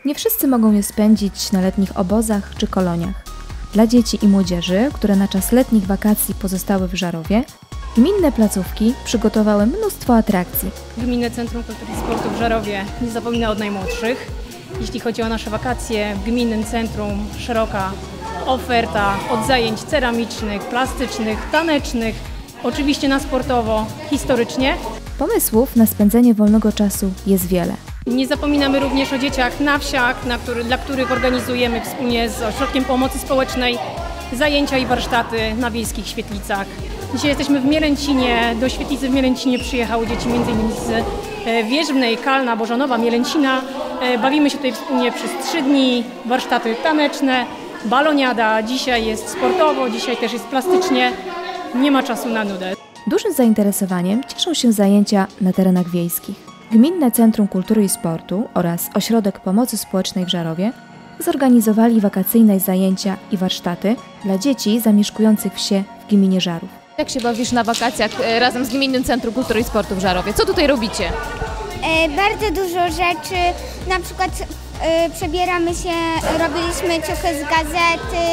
Nie wszyscy mogą je spędzić na letnich obozach czy koloniach. Dla dzieci i młodzieży, które na czas letnich wakacji pozostały w Żarowie, gminne placówki przygotowały mnóstwo atrakcji. Gminne Centrum Kultury i Sportu w Żarowie nie zapomina o najmłodszych. Jeśli chodzi o nasze wakacje, w Gminnym Centrum szeroka oferta od zajęć ceramicznych, plastycznych, tanecznych, oczywiście na sportowo, historycznie. Pomysłów na spędzenie wolnego czasu jest wiele. Nie zapominamy również o dzieciach na wsiach, dla których organizujemy wspólnie z Ośrodkiem Pomocy Społecznej zajęcia i warsztaty na wiejskich świetlicach. Dzisiaj jesteśmy w Mielęcinie. Do świetlicy w Mielęcinie przyjechały dzieci m.in. z Wierzbnej, Kalna, Bożanowa, Mielęcina. Bawimy się tutaj wspólnie przez 3 dni, warsztaty taneczne, baloniada. Dzisiaj jest sportowo, dzisiaj też jest plastycznie. Nie ma czasu na nudę. Dużym zainteresowaniem cieszą się zajęcia na terenach wiejskich. Gminne Centrum Kultury i Sportu oraz Ośrodek Pomocy Społecznej w Żarowie zorganizowali wakacyjne zajęcia i warsztaty dla dzieci zamieszkujących wsie w gminie Żarów. Jak się bawisz na wakacjach razem z Gminnym Centrum Kultury i Sportu w Żarowie? Co tutaj robicie? Bardzo dużo rzeczy, na przykład przebieramy się, robiliśmy ciuchy z gazety,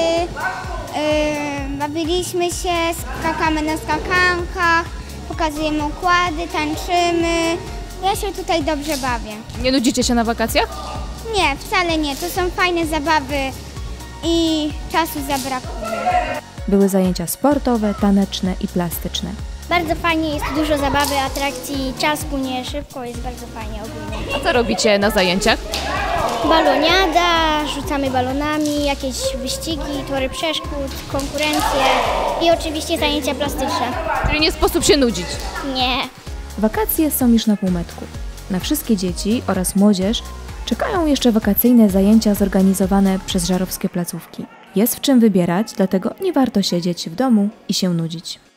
bawiliśmy się, skakamy na skakankach, pokazujemy układy, tańczymy. Ja się tutaj dobrze bawię. Nie nudzicie się na wakacjach? Nie, wcale nie. To są fajne zabawy i czasu zabrakuje. Były zajęcia sportowe, taneczne i plastyczne. Bardzo fajnie, jest dużo zabawy, atrakcji, czas płynie szybko, jest bardzo fajnie ogólnie. A co robicie na zajęciach? Baloniada, rzucamy balonami, jakieś wyścigi, tory przeszkód, konkurencje i oczywiście zajęcia plastyczne. Czyli nie sposób się nudzić. Nie. Wakacje są już na półmetku. Na wszystkie dzieci oraz młodzież czekają jeszcze wakacyjne zajęcia zorganizowane przez żarowskie placówki. Jest w czym wybierać, dlatego nie warto siedzieć w domu i się nudzić.